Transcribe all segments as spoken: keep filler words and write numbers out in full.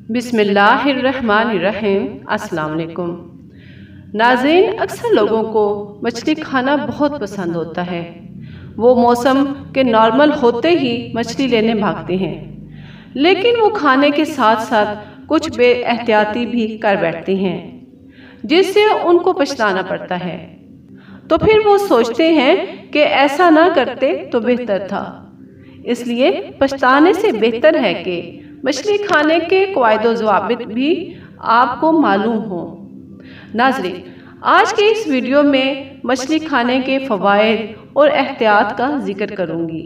बिस्मिल्लाहिर्रहमानिर्रहीम। अस्सलाम वालेकुम नाज़रीन, अक्सर लोगों को मछली खाना बहुत पसंद होता है। वो मौसम के नॉर्मल होते ही मछली लेने भागते हैं, लेकिन वो खाने के साथ साथ कुछ बेएहतियाती भी कर बैठते हैं, जिससे उनको पछताना पड़ता है। तो फिर वो सोचते हैं कि ऐसा ना करते तो बेहतर था। इसलिए पछताने से बेहतर है कि मछली खाने के क़वाइद व ज़वाबित भी आपको मालूम हो। नाज़रीन, आज के इस वीडियो में मछली खाने के फ़वाइद और एहतियात का जिक्र करूंगी,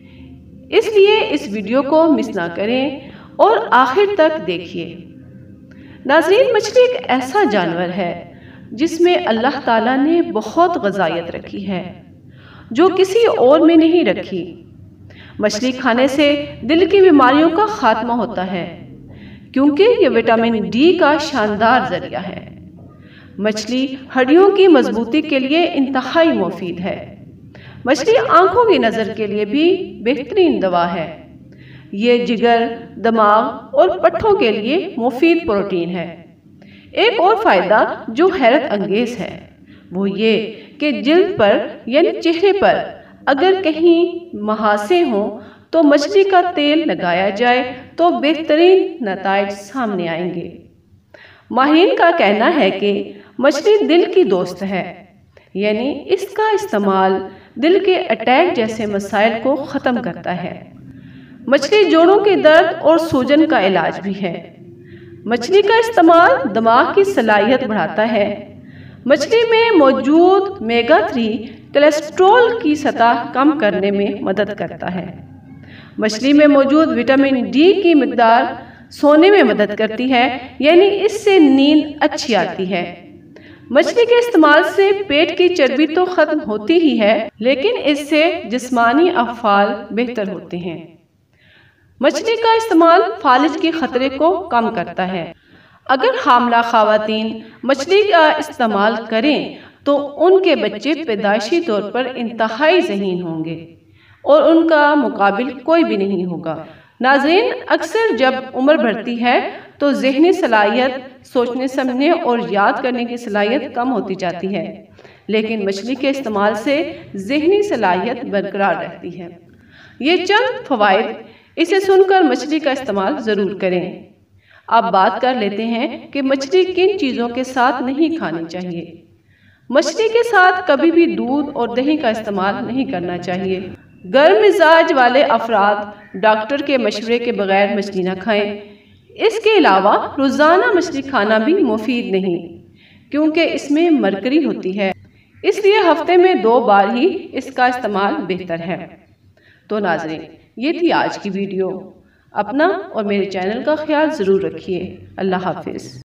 इसलिए इस वीडियो को मिस ना करें और आखिर तक देखिए। नाज़रीन, मछली एक ऐसा जानवर है जिसमें अल्लाह ताला ने बहुत ग़िज़ायत रखी है जो किसी और में नहीं रखी। मछली खाने से दिल की बीमारियों का खात्मा होता है, क्योंकि ये विटामिन डी का शानदार जरिया है। मछली हड्डियों की मजबूती के लिए इंतहाई मुफीद है। मछली आंखों की नज़र के लिए भी बेहतरीन दवा है। ये जिगर, दिमाग और पट्ठों के लिए मुफीद प्रोटीन है। एक और फायदा जो हैरत अंगेज है वो ये कि जिल्द पर यानी चेहरे पर अगर कहीं महासे हों तो मछली का तेल लगाया जाए तो बेहतरीन नताइज सामने आएंगे। माहिरीन का कहना है कि मछली दिल की दोस्त है, यानी इसका इस्तेमाल दिल के अटैक जैसे मसाइल को ख़त्म करता है। मछली जोड़ों के दर्द और सूजन का इलाज भी है। मछली का इस्तेमाल दिमाग की सलाहियत बढ़ाता है। मछली में मौजूद मेगा थ्री कोलेस्ट्रॉल की सतह कम करने में मदद करता है। मछली में मौजूद विटामिन डी की मिकदार सोने में मदद करती है, यानी इससे नींद अच्छी आती है। मछली के इस्तेमाल से पेट की चर्बी तो खत्म होती ही है, लेकिन इससे जिस्मानी अफ़आल बेहतर होते हैं। मछली का इस्तेमाल फालिज के खतरे को कम करता है। अगर हामला ख़वातीन मछली का इस्तेमाल करें तो उनके बच्चे पैदाइशी तौर पर इंतहाई ज़हीन होंगे और उनका मुकाबिल कोई भी नहीं होगा। नाज़रीन, अक्सर जब उम्र बढ़ती है तो ज़हनी सलाहियत, सोचने समझने और याद करने की सलाहियत कम होती जाती है, लेकिन मछली के इस्तेमाल से ज़हनी सलाहियत बरकरार रहती है। ये चंद फ़वाइद, इसे सुनकर मछली का इस्तेमाल ज़रूर करें। अब बात कर लेते हैं कि मछली किन चीज़ों के साथ नहीं खानी चाहिए। मछली के साथ कभी भी दूध और दही का इस्तेमाल नहीं करना चाहिए। गर्म मिजाज वाले अफराद डॉक्टर के मशवरे के बगैर मछली न खाएं। इसके अलावा रोज़ाना मछली खाना भी मुफीद नहीं, क्योंकि इसमें मरकरी होती है, इसलिए हफ्ते में दो बार ही इसका इस्तेमाल बेहतर है। तो नाज़रीन, ये थी आज की वीडियो। अपना और मेरे चैनल का ख्याल ज़रूर रखिए। अल्लाह हाफिज़।